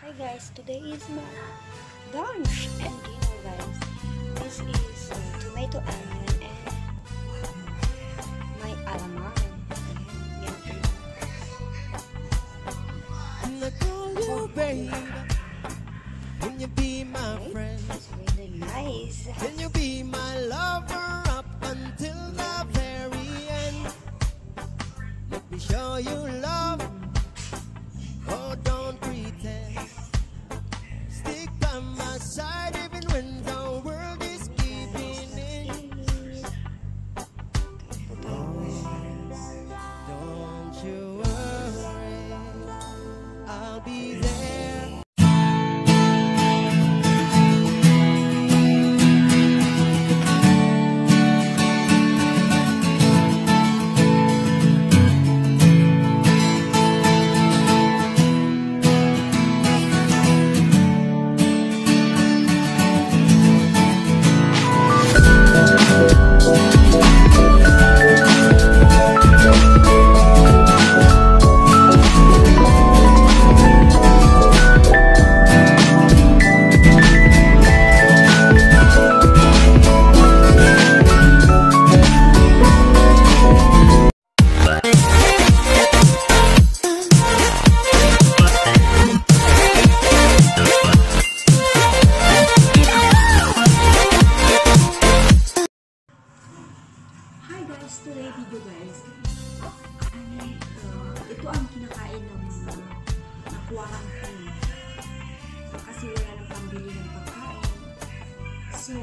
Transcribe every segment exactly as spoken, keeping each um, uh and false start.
Hi guys, today is my lunch and dinner guys. This is uh, tomato onion and my alamang. I call you babe, can you be my friend? It's really nice. Can you be my lover up until the very end? Let me show you love. Oh, don't pretend. Stick by my side even when the world is giving in. Don't you worry, I'll be there. Today video guys, ano, uh, ito ang kinakain ng mga na-quarantine kasi wala nang pambili ng pagkain. So,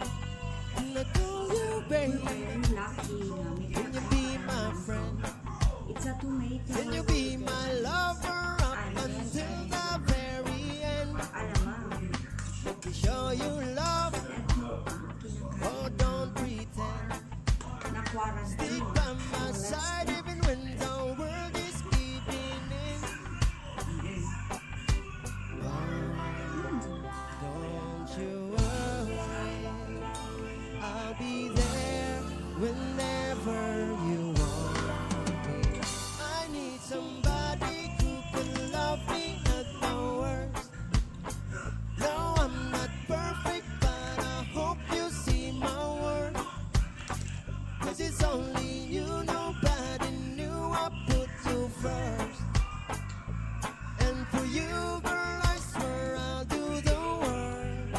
ayun, lucky na may kinakain. It's a tomato. Can you be my lover up until the very end? Alamang. Let me show you love. Oh, don't pretend. Stick by my side even when the world is giving in. Don't you worry, I'll be there whenever you want me. I need somebody who can love me at the worst. No, I'm not perfect, but I hope you see my worth. 'Cause it's only you, nobody knew I put you first. And for you, girl, I swear I'll do the work.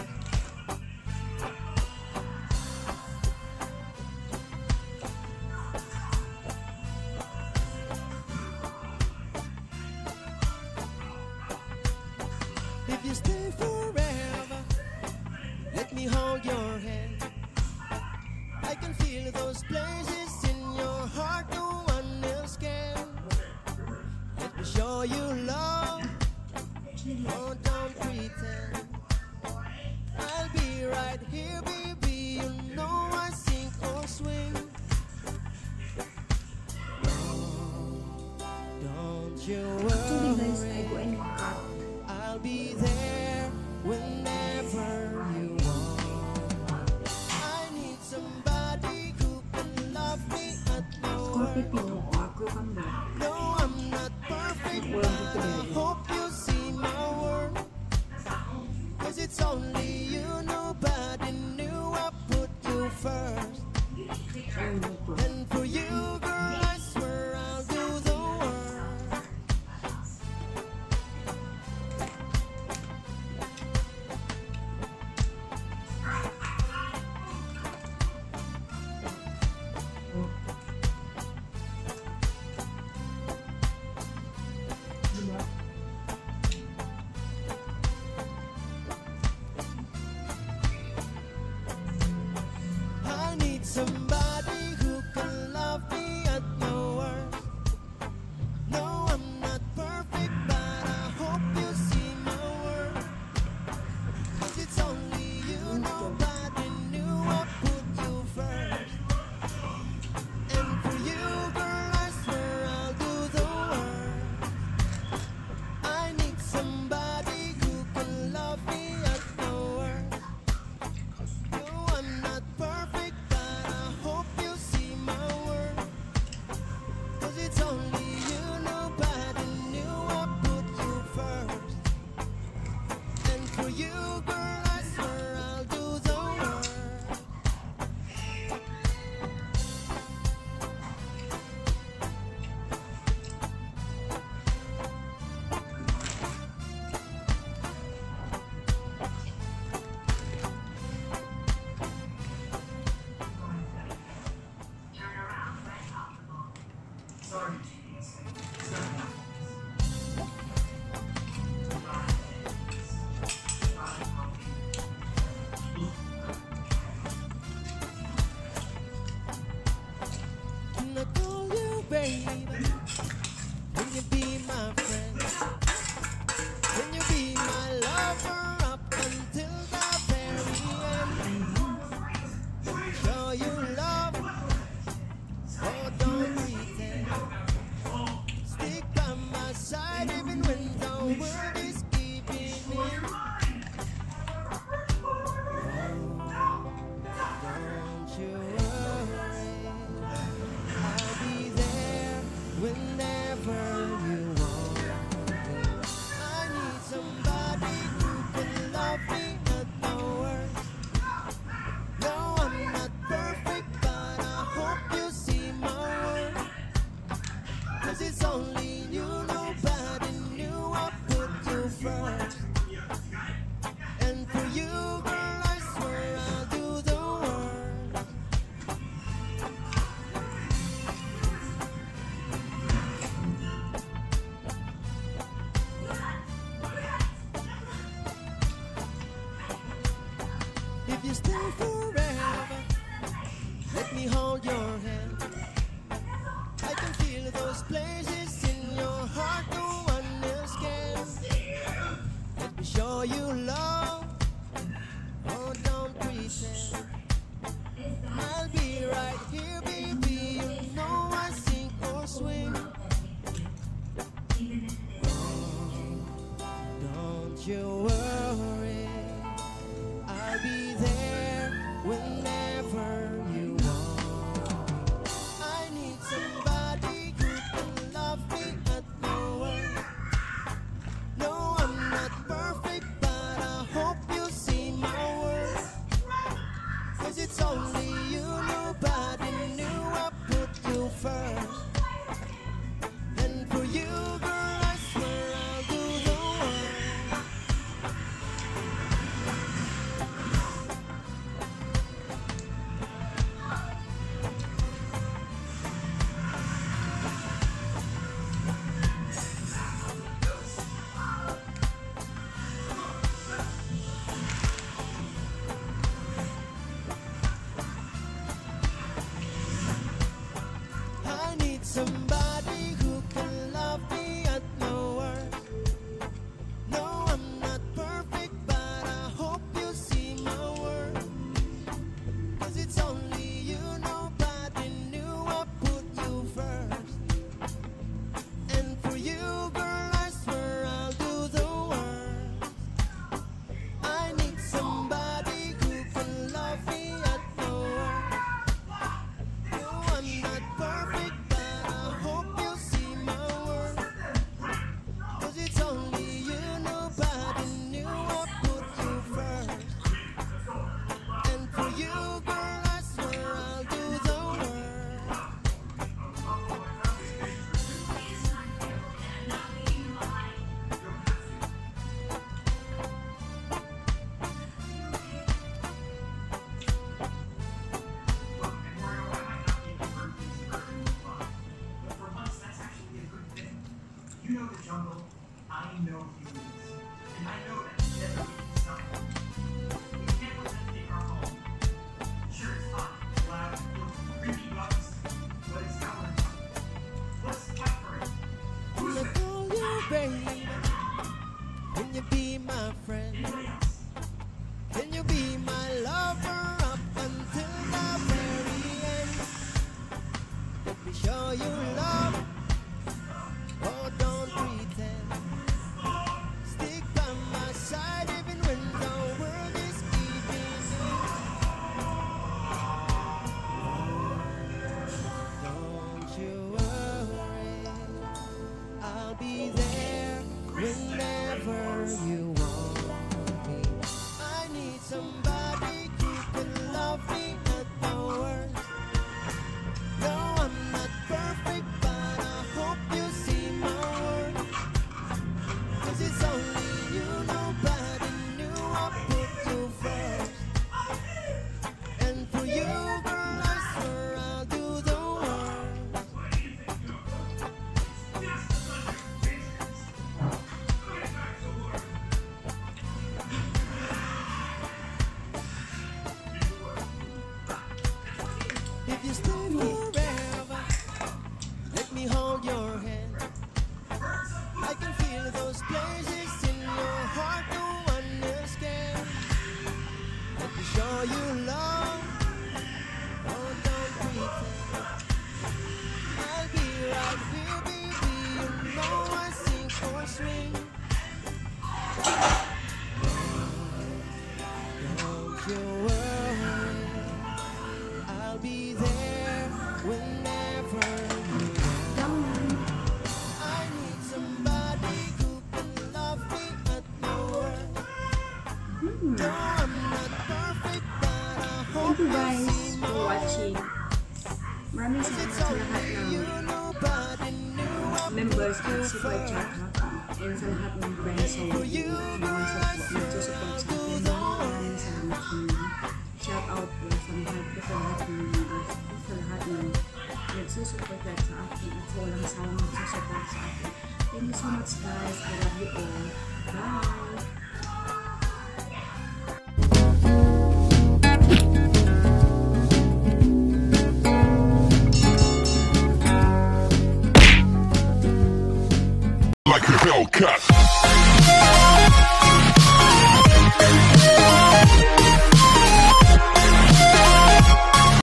If you stay forever, let me hold your hand. I can feel those places in your heart no one else can. Let me show you love. Oh, don't pretend. I'll be right here, baby. You know I sink or swim. Don't you Actually guys, I go worry, and cut. I'll be there whenever you want. I need somebody who can love me at my Kopi worst. pino ko, ako kang ba? No, I'm not perfect, but I hope you see my worth. stay forever, let me hold your hand. I can feel those places in your heart no one else can. Let me show you love, oh don't pretend. I'll be right here, baby, you know I sink or swim. Don't you worry, I'll be there whenever you want. I need somebody who can love me at my worst. No, I'm not perfect, but I hope you see my worth. Cause it's only you, nobody knew I put you first. And for you, girl, I swear I'll do the work. I need somebody who can love me at my worst. No, I'm not perfect, but I hope you see my worth. Cause it's only you, nobody knew I put you first. And for you, girl, I swear I'll do the work. I need somebody who can love me at my worst. No, I'm not perfect, but I hope you see my worth. Cause it's only you, nobody knew I put you first. And for you, girl, I swear I'll do the work. You know the jungle, I know humans, and I know that together we can stop them. We can't let them take our home. Sure, it's hot, loud, full of creepy bugs, but it's our jungle. Let's fight for it. Who's When I it? call you baby, can you be my friend? Anybody else? Can you be my lover up until the very end? Let me show you love, oh don't pretend. Stick by my side even when the world is giving in. Don't you worry, I'll be there whenever you want me. I need somebody who can love me at my worst. No, I'm not perfect, but I hope you see my worth. Cause it's only you, nobody knew I put you first. And for you, girl, I swear I'll do the work. If you stay forever, let me hold your hand. I can feel those places in your heart no one else can. Let me show you love, oh don't pretend. I'll be right here, baby, you know I sink or swim. Don't you worry, I'll be there whenever you want. I need somebody who can love me at my worst. No, I'm not perfect, but I hope Thank you you guys see my for watching. worth. Maraming Cause salamat it's sa lahat only you, ng nobody knew I members put at you Super first. Chat and sa lahat ng friends sa For you, girl, I swear nagsusupport I'll sa do akin. the Maraming work. salamat sa inyo. Shout out po sa lahat ko sa lahat ng mga sa lahat ng nagsusupport sa akin at sa walang sawang nagsusupport sa akin. Thank you so much guys. I love you all. Bye! Hellcat.